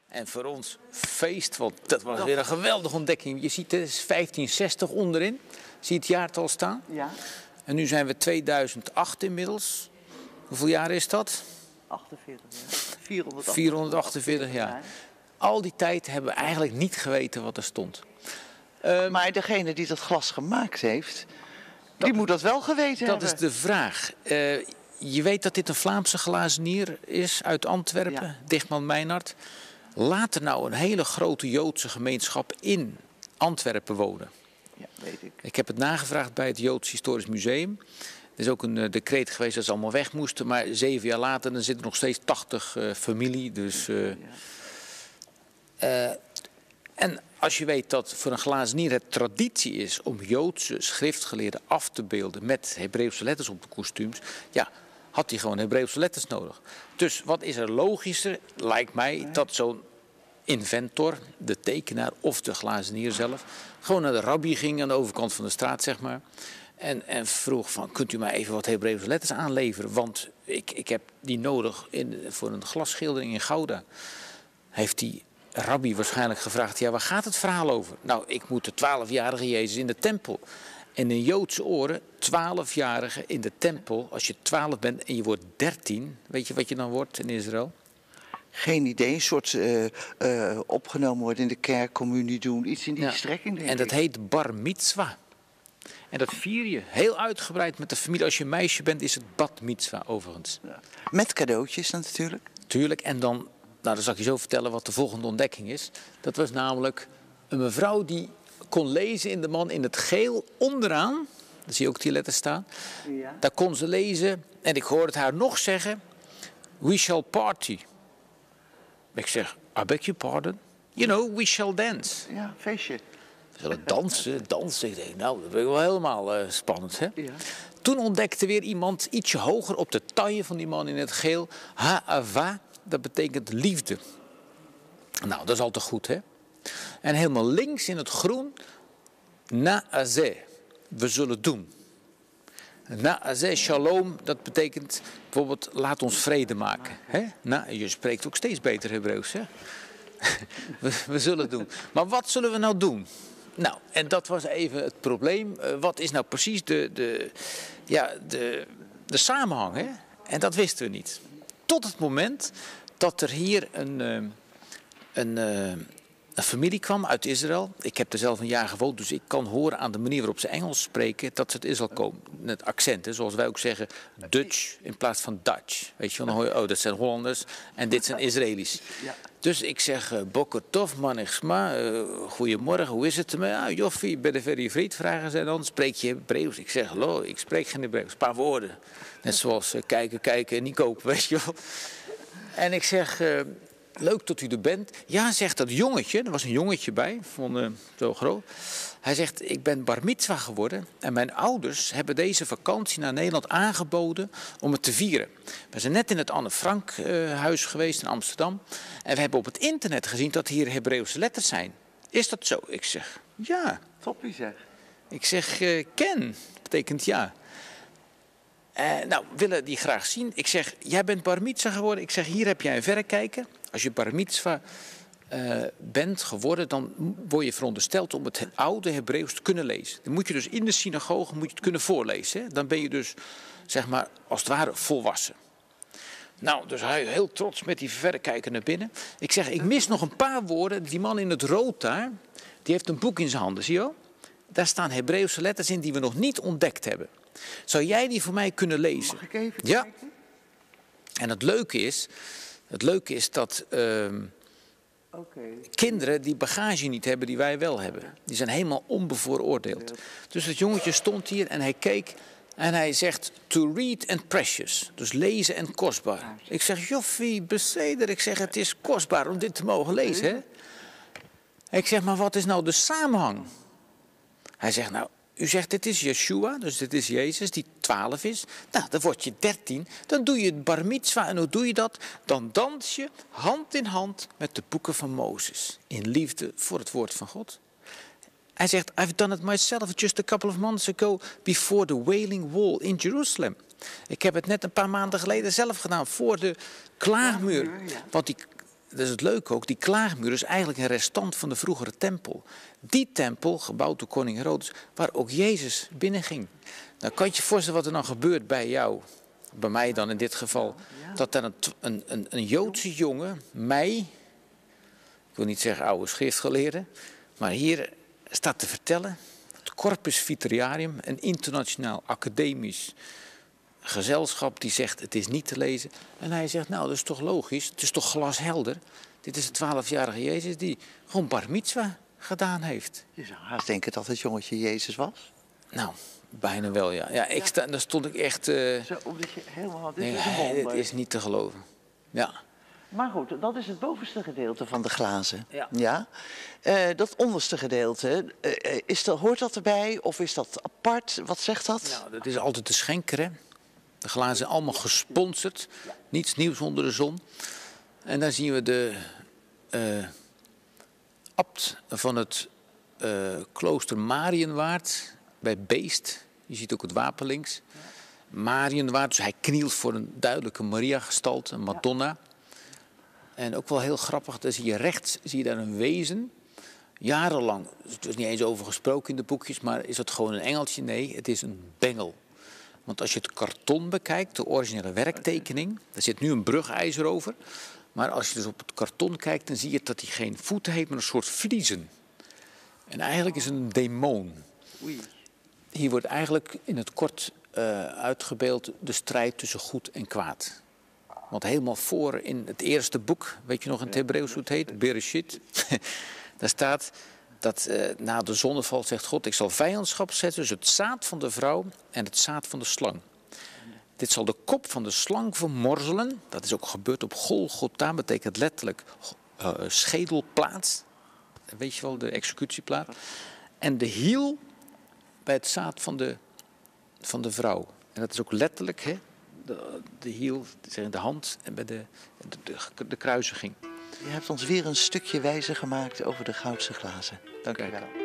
En voor ons feest, want dat was weer een geweldige ontdekking. Je ziet, het is 1560 onderin. Zie je het jaartal staan? Ja. En nu zijn we 2008 inmiddels. Hoeveel jaar is dat? 48 jaar. 448 jaar. Al die tijd hebben we eigenlijk niet geweten wat er stond. Maar degene die dat glas gemaakt heeft, die moet dat wel geweten hebben. Dat is de vraag. Je weet dat dit een Vlaamse glazenier is uit Antwerpen, Ja. Dichtman Meinhard. Laat er nou een hele grote Joodse gemeenschap in Antwerpen wonen. Ja, weet ik. Ik heb het nagevraagd bij het Joods Historisch Museum. Er is ook een decreet geweest dat ze allemaal weg moesten. Maar 7 jaar later dan zitten er nog steeds 80 familie. Dus, en als je weet dat voor een glazenier het traditie is om Joodse schriftgeleerden af te beelden met Hebreeuwse letters op de kostuums. Ja, had hij gewoon Hebreeuwse letters nodig. Dus wat is er logischer, lijkt mij, dat zo'n inventor, de tekenaar of de glazenier zelf, gewoon naar de rabbi ging aan de overkant van de straat, zeg maar. En vroeg van, kunt u mij even wat Hebreeuwse letters aanleveren? Want ik heb die nodig voor een glasschildering in Gouda. Heeft die rabbi waarschijnlijk gevraagd, ja, waar gaat het verhaal over? Nou, ik moet de 12-jarige Jezus in de tempel. En in Joodse oren, 12-jarige in de tempel, als je 12 bent en je wordt 13, weet je wat je dan wordt in Israël? Geen idee, een soort opgenomen worden in de kerk, communie doen, iets in die strekking, denk ik. En dat heet bar mitzwa. En dat vier je heel uitgebreid met de familie. Als je een meisje bent, is het bat mitzwa overigens. Ja. Met cadeautjes natuurlijk. Tuurlijk, en dan zal ik je zo vertellen wat de volgende ontdekking is. Dat was namelijk een mevrouw die kon lezen in de man in het geel onderaan. Daar zie je ook die letters staan. Ja. Daar kon ze lezen en ik hoorde het haar nog zeggen. We shall party. Ik zeg, I beg your pardon. You know, we shall dance. Ja, feestje. We zullen dansen. Ik denk, nou, dat vind ik wel helemaal spannend, hè? Ja. Toen ontdekte weer iemand ietsje hoger op de taille van die man in het geel. Ha'ava, dat betekent liefde. Nou, dat is al te goed, hè? En helemaal links in het groen, na'azeh, we zullen doen. Na'azeh shalom, dat betekent bijvoorbeeld laat ons vrede maken. Hè? Nou, je spreekt ook steeds beter Hebreeuws, hè? we zullen doen. Maar wat zullen we nou doen? Nou, en dat was even het probleem. Wat is nou precies de samenhang, hè? En dat wisten we niet. Tot het moment dat er hier een familie kwam uit Israël. Ik heb er zelf een jaar gewoond, dus ik kan horen aan de manier waarop ze Engels spreken dat ze uit Israël komen. Het accent, hè, zoals wij ook zeggen, Dutch in plaats van Dutch. Weet je wel, dan hoor je, oh, dat zijn Hollanders en dit zijn Israëli's. Ja. Dus ik zeg, Boker Tov, Manechsma, goedemorgen, hoe is het ermee? Ah, Joffie, ben je very vriend, vragen ze dan. Spreek je Hebreeuws? Ik zeg, hallo, ik spreek geen Hebreeuws, een paar woorden. Net zoals kijken en niet kopen, weet je wel. En ik zeg, leuk dat u er bent. Ja, zegt dat jongetje, er was een jongetje bij, van zo groot. Hij zegt, ik ben bar mitzwa geworden en mijn ouders hebben deze vakantie naar Nederland aangeboden om het te vieren. We zijn net in het Anne Frank huis geweest in Amsterdam en we hebben op het internet gezien dat hier Hebreeuwse letters zijn. Is dat zo? Ik zeg, ja. Toppie zeg. Ik zeg, ken, betekent ja. Nou, willen die graag zien. Ik zeg, jij bent bar mitzwa geworden. Ik zeg, hier heb jij een verrekijker. Als je bar mitzwa bent geworden, dan word je verondersteld om het oude Hebreeuws te kunnen lezen. Dan moet je dus in de synagoge moet je het kunnen voorlezen. Hè? Dan ben je dus, zeg maar, als het ware volwassen. Nou, dus hij heel trots met die verrekijker naar binnen. Ik zeg, ik mis nog een paar woorden. Die man in het rood daar, die heeft een boek in zijn handen, zie je wel? Daar staan Hebreeuwse letters in die we nog niet ontdekt hebben. Zou jij die voor mij kunnen lezen? Mag ik even ja. kijken? En het leuke is dat kinderen die bagage niet hebben die wij wel hebben. Die zijn helemaal onbevooroordeeld. Dus het jongetje stond hier en hij keek en hij zegt to read and precious. Dus lezen en kostbaar. Ik zeg, joffie, bezeder. Ik zeg, het is kostbaar om dit te mogen lezen. Hè? Ik zeg, maar wat is nou de samenhang? Hij zegt, nou, u zegt dit is Yeshua, dus dit is Jezus, die 12 is. Nou, dan word je 13, dan doe je het bar mitzwa. En hoe doe je dat? Dan dans je hand in hand met de boeken van Mozes. In liefde voor het woord van God. Hij zegt, I've done it myself just a couple of months ago before the Wailing Wall in Jerusalem. Ik heb het net een paar maanden geleden zelf gedaan, voor de klaagmuur. Want dat is het leuke ook, die klaagmuur is eigenlijk een restant van de vroegere tempel. Die tempel, gebouwd door koning Herodes, waar ook Jezus binnenging. Nou, kan je je voorstellen wat er dan gebeurt bij jou, bij mij dan in dit geval, dat dan een Joodse jongen, mij, ik wil niet zeggen oude schriftgeleerde, maar hier staat te vertellen, het Corpus Vitriarium, een internationaal academisch gezelschap die zegt het is niet te lezen. En hij zegt nou dat is toch logisch, het is toch glashelder. Dit is de 12-jarige Jezus die gewoon bar mitzwa gedaan heeft. Je zou haast denken dat het jongetje Jezus was. Nou, bijna wel ja. Daar stond ik echt... Zo, omdat je helemaal... Dit is een wonder. Dit is niet te geloven. Ja. Maar goed, dat is het bovenste gedeelte van de glazen. Ja. Dat onderste gedeelte, hoort dat erbij of is dat apart? Wat zegt dat? Nou, dat is altijd de schenker, hè. De glazen zijn allemaal gesponsord. Niets nieuws onder de zon. En dan zien we de abt van het klooster Mariënwaard bij Beest. Je ziet ook het wapen links. Mariënwaard, dus hij knielt voor een duidelijke Maria-gestalte, een Madonna. En ook wel heel grappig, daar zie je rechts daar een wezen. Jarenlang, er is niet eens over gesproken in de boekjes, maar is dat gewoon een engeltje? Nee, het is een bengel. Want als je het karton bekijkt, de originele werktekening, daar zit nu een brugijzer over. Maar als je dus op het karton kijkt, dan zie je dat hij geen voeten heeft, maar een soort vliezen. En eigenlijk is het een demon. Oei. Hier wordt eigenlijk in het kort uitgebeeld de strijd tussen goed en kwaad. Want helemaal voor in het eerste boek, weet je nog in het Hebreeuws hoe het heet? Bereshit. Daar staat dat na de zonneval zegt God, ik zal vijandschap zetten tussen het zaad van de vrouw en het zaad van de slang. Dit zal de kop van de slang vermorzelen. Dat is ook gebeurd op Golgotha, betekent letterlijk schedelplaats. Weet je wel, de executieplaats. En de hiel bij het zaad van de vrouw. En dat is ook letterlijk, hè, de hiel, de hand en bij de kruisiging. Je hebt ons weer een stukje wijzer gemaakt over de goudse glazen. Dank u wel.